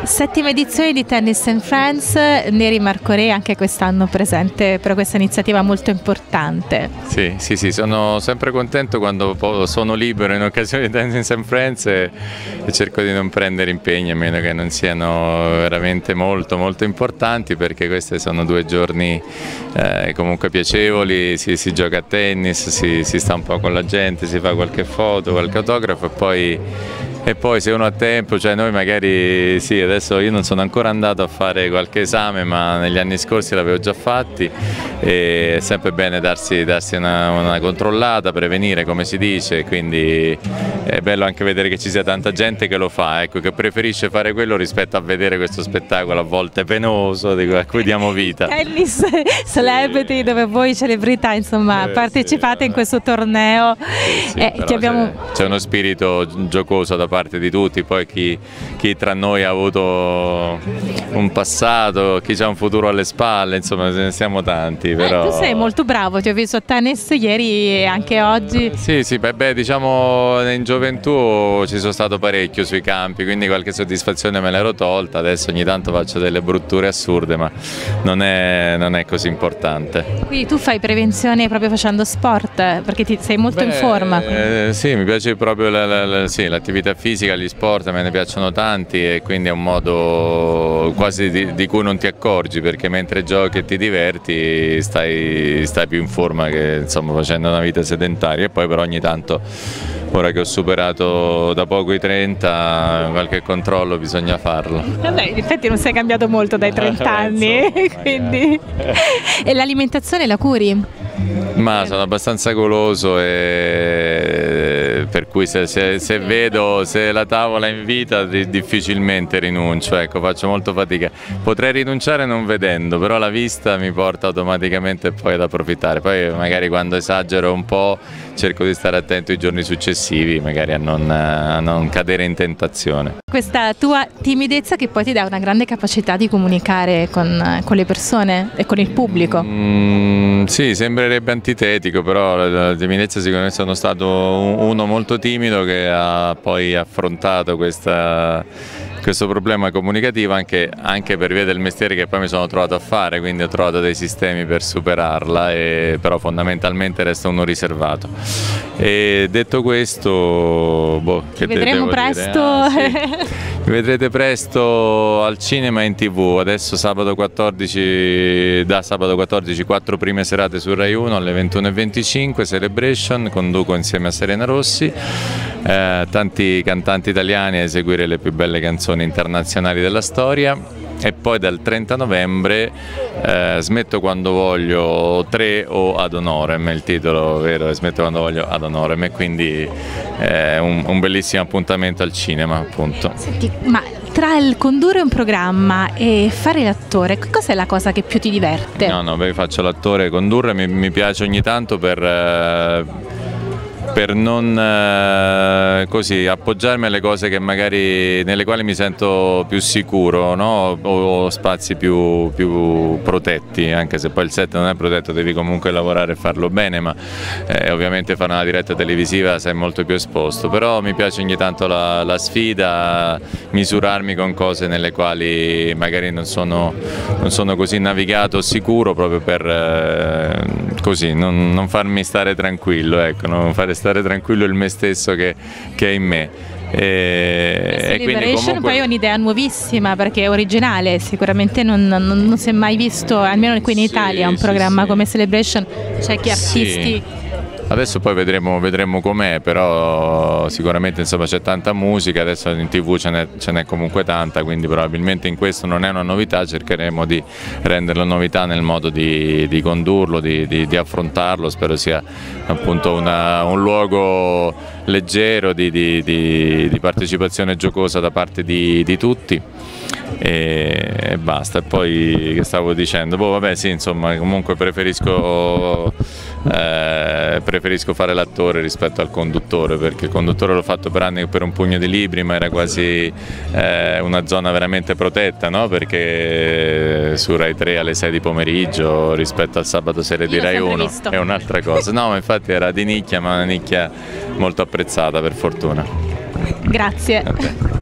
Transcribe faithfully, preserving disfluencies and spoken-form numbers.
Settima edizione di Tennis and Friends, Neri Marco Re anche quest'anno presente per questa iniziativa molto importante. Sì, sì, sì, sono sempre contento quando sono libero in occasione di Tennis and Friends e, e cerco di non prendere impegni a meno che non siano veramente molto molto importanti, perché questi sono due giorni eh, comunque piacevoli, si, si gioca a tennis, si, si sta un po' con la gente, si fa qualche foto, qualche autografo e poi E poi se uno ha tempo, cioè noi magari sì, adesso io non sono ancora andato a fare qualche esame, ma negli anni scorsi l'avevo già fatti e è sempre bene darsi, darsi una, una controllata, prevenire come si dice, quindi è bello anche vedere che ci sia tanta gente che lo fa, ecco, che preferisce fare quello rispetto a vedere questo spettacolo a volte penoso a cui diamo vita. Tennis Celebrity, sì, dove voi celebrità insomma eh, partecipate sì, in questo torneo. Sì, eh, che abbiamo... C'è uno spirito giocoso da parte di tutti, poi chi, chi tra noi ha avuto un passato, chi ha un futuro alle spalle, insomma ce ne siamo tanti. Però... Eh, tu sei molto bravo, ti ho visto a tennis ieri e anche oggi. Sì, sì, beh, beh, diciamo in gioventù ci sono stato parecchio sui campi, quindi qualche soddisfazione me l'ero tolta, adesso ogni tanto faccio delle brutture assurde, ma non è, non è così importante. Quindi tu fai prevenzione proprio facendo sport, perché ti, sei molto beh, in forma. Eh, sì, mi piace proprio l'attività la, la, sì, fisica, gli sport me ne piacciono tanti e quindi è un modo quasi di, di cui non ti accorgi, perché mentre giochi e ti diverti stai, stai più in forma che insomma facendo una vita sedentaria, e poi però ogni tanto, ora che ho superato da poco i trenta, qualche controllo bisogna farlo. Vabbè, in effetti non sei cambiato molto dai trenta anni, quindi... E l'alimentazione la curi? Ma sono abbastanza goloso e per cui se, se, se vedo se la tavola invita difficilmente rinuncio, ecco, faccio molto fatica. Potrei rinunciare non vedendo, però la vista mi porta automaticamente poi ad approfittare. Poi magari quando esagero un po' cerco di stare attento i giorni successivi, magari a non, a non cadere in tentazione. Questa tua timidezza che poi ti dà una grande capacità di comunicare con, con le persone e con il pubblico. Mm, sì, sembrerebbe antitetico, però la timidezza sicuramente sono stato uno molto timido che ha poi affrontato questa, questo problema comunicativo anche, anche per via del mestiere che poi mi sono trovato a fare, quindi ho trovato dei sistemi per superarla, e, però fondamentalmente resto uno riservato. E detto questo, boh, che vedremo presto. Ah, sì. Mi vedrete presto al cinema e in tv, adesso sabato quattordici, da sabato quattordici, quattro prime serate su Rai uno alle ventuno e venticinque, Celebration, conduco insieme a Serena Rossi, eh, tanti cantanti italiani a eseguire le più belle canzoni internazionali della storia. E poi dal trenta novembre eh, Smetto quando voglio tre o Ad Honorem, il titolo vero è Smetto quando voglio Ad Honorem, e quindi è eh, un, un bellissimo appuntamento al cinema, appunto. Senti, ma tra il condurre un programma e fare l'attore, cos'è la cosa che più ti diverte? No, no, beh, faccio l'attore, condurre mi, mi piace ogni tanto per... Eh, per non eh, così appoggiarmi alle cose che magari nelle quali mi sento più sicuro, no? O spazi più, più protetti, anche se poi il set non è protetto, devi comunque lavorare e farlo bene, ma eh, ovviamente fare una diretta televisiva sei molto più esposto, però mi piace ogni tanto la, la sfida, misurarmi con cose nelle quali magari non sono, non sono così navigato sicuro, proprio per eh, così non, non farmi stare tranquillo, ecco, non fare stare tranquillo il me stesso che, che è in me. E, e quindi comunque... poi è un'idea nuovissima perché è originale, sicuramente non, non, non si è mai visto, almeno qui in Italia, sì, un programma sì, come Celebration, c'è chi artisti... Sì. Adesso poi vedremo, vedremo com'è, però sicuramente insomma c'è tanta musica, adesso in tv ce n'è, ce n'è comunque tanta, quindi probabilmente in questo non è una novità, cercheremo di renderlo novità nel modo di, di condurlo, di, di, di affrontarlo, spero sia appunto una, un luogo leggero di, di, di, di partecipazione giocosa da parte di, di tutti. E, e basta. E poi che stavo dicendo? Boh, vabbè, sì, insomma, comunque preferisco eh, preferisco fare l'attore rispetto al conduttore, perché il conduttore l'ho fatto per anni per un pugno di libri, ma era quasi eh, una zona veramente protetta, no? Perché su Rai tre alle sei di pomeriggio rispetto al sabato sera di Rai uno è un'altra cosa. No, ma infatti era di nicchia, ma una nicchia molto apprezzata, per fortuna. Grazie. Okay.